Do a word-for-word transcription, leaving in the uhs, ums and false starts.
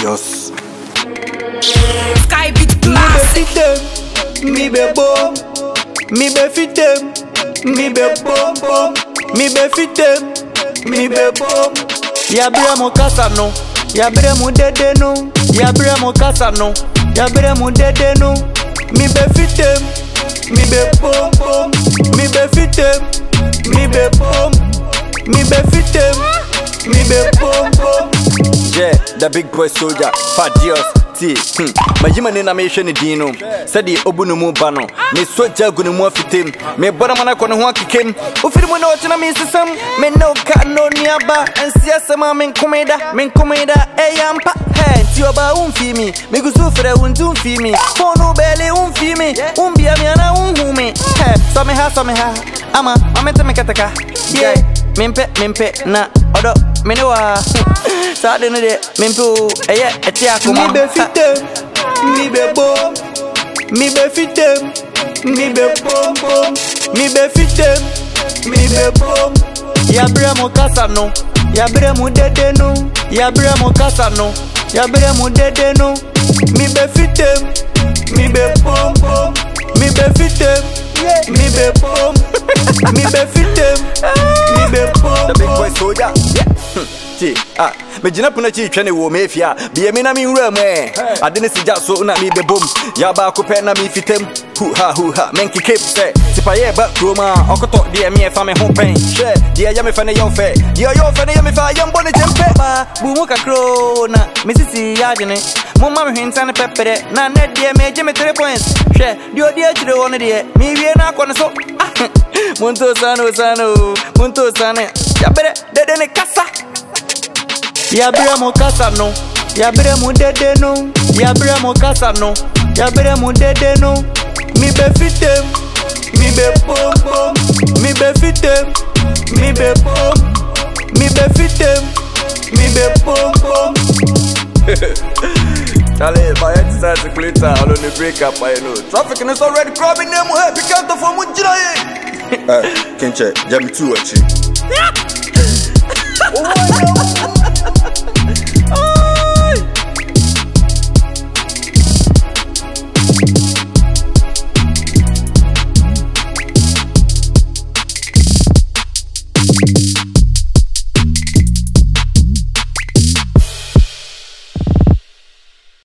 Fadious. Sky beat classic. Me be bomb, me be fit them, me be bomb bomb, me be fit them, me be bomb. Ya bre mo kasa no, ya bre mo dede no, ya bre mo kasa no, ya bre mo dede no. Me be fit them, me be bomb bomb, me be fit them, me be bomb, me be fit them, me be bomb bomb. Yeah, the big boy soldier, Fadious. Hmm. My human in a mission dino. Said the Obunumu Bano. Me soldier Gunumu fitim. Me Bonamana Konuaki came. Ufimo to me system. Me no cat no nearba. And see some men comeda. Men comeda. Hey, I'm pa. Hey, Tioba un fimi. Me go so for a un doom fimi. For no belly un fimi. Un be a me and a un hume. Hey, so me ha, so me ha. Ama, I'm at me kataka. Yeah, mimpe, mimpe, na. Odo, me no ah. Saturday day, mimpu. Eh, yeah, a tiakum. Me be fit them, me be bomb, me be fit them, me be bomb bomb, me be fit them, me be bomb. Ya bre mo kasa no, ya bre mo dede no, ya bre mo kasa no, ya bre mo dede no. Me be fit them, me be bomb bomb, me be fit them, me be bomb, me be fit them, me be bomb. The big boy soldier. Ah, me jina puna chi twene wo mefia be me na me wura mu eh ade ne sija so na me be bom ya ba ko pe na me fitem hu ha hu ha men kike say tipaye ba kroma okoto de me fa me ho pen she de ya me fa ne yo fe yo yo fa ne ya me fa ya mbone jempe ba bu mu kakro na me sisi ya de ne mo ma me hwenta ne pepere na ne de me je me three points she de odi akire wo ne de me wie na akọ ne so monto sano sano monto sane ya bere de de ne kasa. Ya bre mo kasa no, ya bre mo dede no, ya bre mo kasa no, ya bre mo dede no. Me be fit them, me be bomb bomb, me be fit them, me be bomb, me be fit them, me be bomb bomb. Charlie, my exercise is clean down on the breakup, I know. Traffic is already grabbing them, happy counter for Mujira. Uh, Kenche, Jam two, actually.